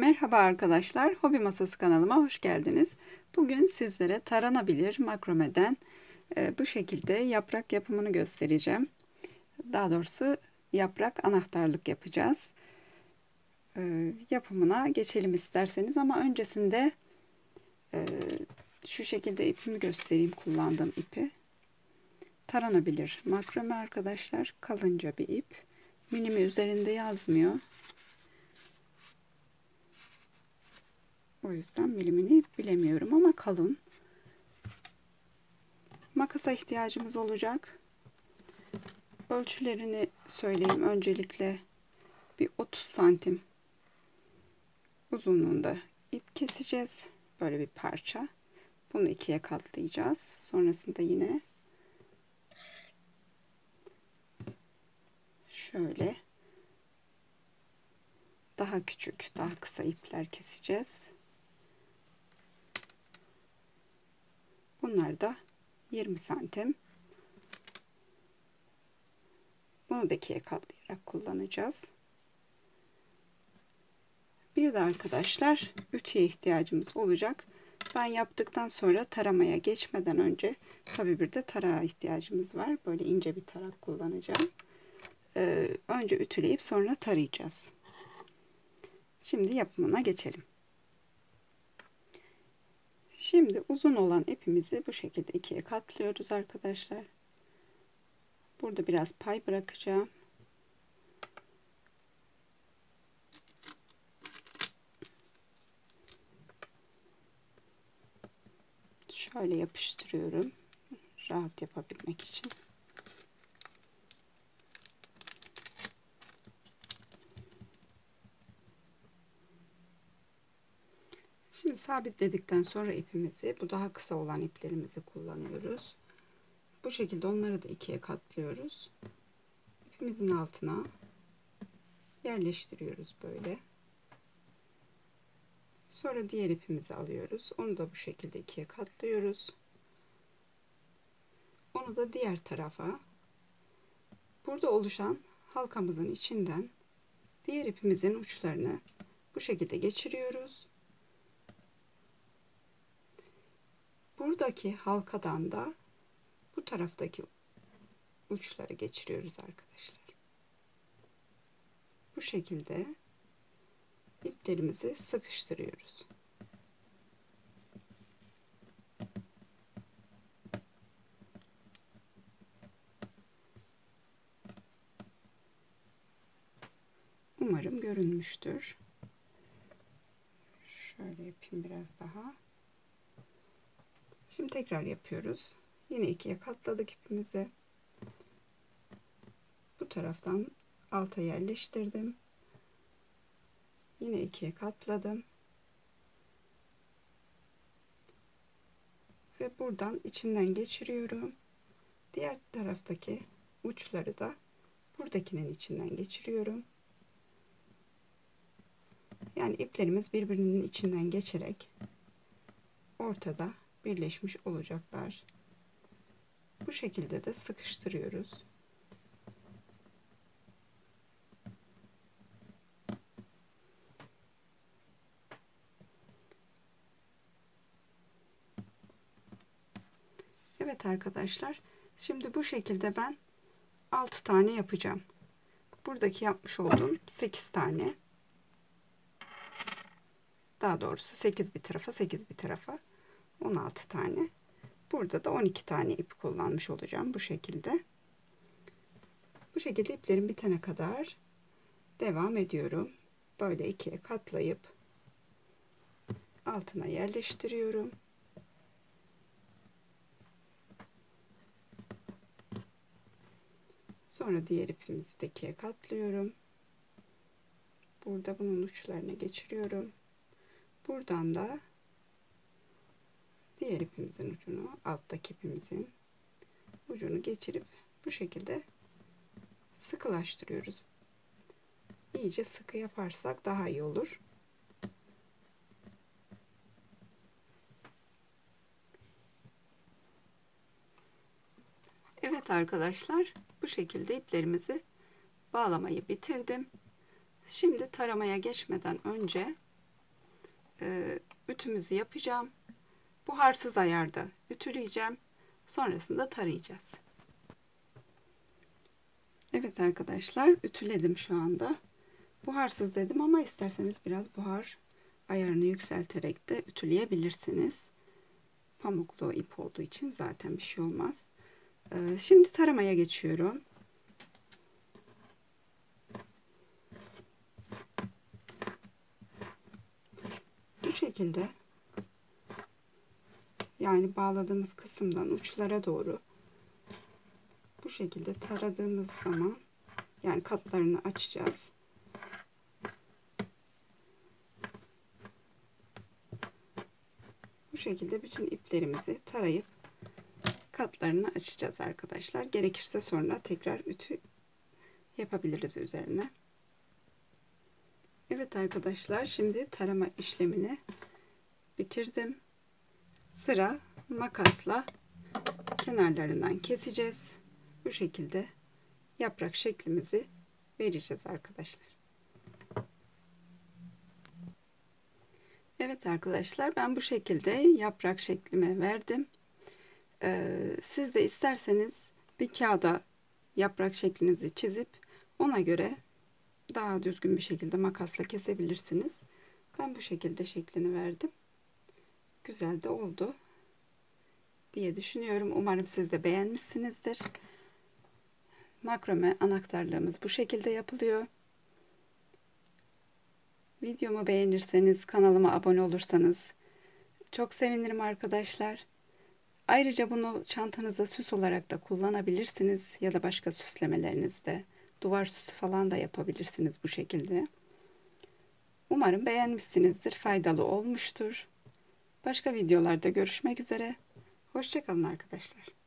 Merhaba arkadaşlar, Hobi Masası kanalıma hoş geldiniz. Bugün sizlere taranabilir makromeden bu şekilde yaprak yapımını göstereceğim. Daha doğrusu yaprak anahtarlık yapacağız. Yapımına geçelim isterseniz ama öncesinde şu şekilde ipimi göstereyim, kullandığım ipi. Taranabilir makrome arkadaşlar, kalınca bir ip. Milimi üzerinde yazmıyor. O yüzden milimini bilemiyorum ama kalın. Makasa ihtiyacımız olacak. Ölçülerini söyleyeyim. Öncelikle bir 30 santim uzunluğunda ip keseceğiz. Böyle bir parça. Bunu ikiye katlayacağız. Sonrasında yine şöyle daha küçük, daha kısa ipler keseceğiz. Bunlar da 20 santim. Bunu da ikiye katlayarak kullanacağız. Bir de arkadaşlar ütüye ihtiyacımız olacak. Ben yaptıktan sonra taramaya geçmeden önce tabii bir de tarağa ihtiyacımız var. Böyle ince bir tarak kullanacağım. Önce ütüleyip sonra tarayacağız. Şimdi yapımına geçelim. Şimdi uzun olan ipimizi bu şekilde ikiye katlıyoruz arkadaşlar. Burada biraz pay bırakacağım. Şöyle yapıştırıyorum. Rahat yapabilmek için. Şimdi sabitledikten sonra ipimizi, bu daha kısa olan iplerimizi kullanıyoruz. Bu şekilde onları da ikiye katlıyoruz. İpimizin altına yerleştiriyoruz böyle. Sonra diğer ipimizi alıyoruz. Onu da bu şekilde ikiye katlıyoruz. Onu da diğer tarafa, burada oluşan halkamızın içinden diğer ipimizin uçlarını bu şekilde geçiriyoruz. Buradaki halkadan da bu taraftaki uçları geçiriyoruz arkadaşlar. Bu şekilde iplerimizi sıkıştırıyoruz. Umarım görünmüştür. Şöyle yapayım biraz daha. Şimdi tekrar yapıyoruz. Yine ikiye katladık ipimizi. Bu taraftan alta yerleştirdim. Yine ikiye katladım. Ve buradan içinden geçiriyorum. Diğer taraftaki uçları da buradakinin içinden geçiriyorum. Yani iplerimiz birbirinin içinden geçerek ortada birleşmiş olacaklar. Bu şekilde de sıkıştırıyoruz. Evet arkadaşlar, şimdi bu şekilde ben 6 tane yapacağım. Buradaki yapmış olduğum 8 tane. Daha doğrusu 8 bir tarafa, 8 bir tarafa 16 tane. Burada da 12 tane ip kullanmış olacağım bu şekilde. Bu şekilde iplerim bitene kadar devam ediyorum. Böyle ikiye katlayıp altına yerleştiriyorum. Sonra diğer ipimizi de ikiye katlıyorum. Burada bunun uçlarını geçiriyorum. Buradan da diğer ipimizin ucunu, alttaki ipimizin ucunu geçirip bu şekilde sıkılaştırıyoruz. İyice sıkı yaparsak daha iyi olur. Evet arkadaşlar, bu şekilde iplerimizi bağlamayı bitirdim. Şimdi taramaya geçmeden önce ütümüzü yapacağım. Buharsız ayarda ütüleyeceğim. Sonrasında tarayacağız. Evet arkadaşlar, ütüledim şu anda. Buharsız dedim ama isterseniz biraz buhar ayarını yükselterek de ütüleyebilirsiniz. Pamuklu ip olduğu için zaten bir şey olmaz. Şimdi taramaya geçiyorum. Bu şekilde, yani bağladığımız kısımdan uçlara doğru bu şekilde taradığımız zaman, yani katlarını açacağız. Bu şekilde bütün iplerimizi tarayıp katlarını açacağız arkadaşlar. Gerekirse sonra tekrar ütü yapabiliriz üzerine. Evet arkadaşlar, şimdi tarama işlemini bitirdim. Sıra makasla kenarlarından keseceğiz. Bu şekilde yaprak şeklimizi vereceğiz arkadaşlar. Evet arkadaşlar, ben bu şekilde yaprak şeklime verdim. Siz de isterseniz bir kağıda yaprak şeklinizi çizip ona göre daha düzgün bir şekilde makasla kesebilirsiniz. Ben bu şekilde şeklini verdim. Güzel de oldu diye düşünüyorum. Umarım siz de beğenmişsinizdir. Makrome anahtarlığımız bu şekilde yapılıyor. Videomu beğenirseniz, kanalıma abone olursanız çok sevinirim arkadaşlar. Ayrıca bunu çantanıza süs olarak da kullanabilirsiniz ya da başka süslemelerinizde. Duvar süsü falan da yapabilirsiniz bu şekilde. Umarım beğenmişsinizdir, faydalı olmuştur. Başka videolarda görüşmek üzere. Hoşça kalın arkadaşlar.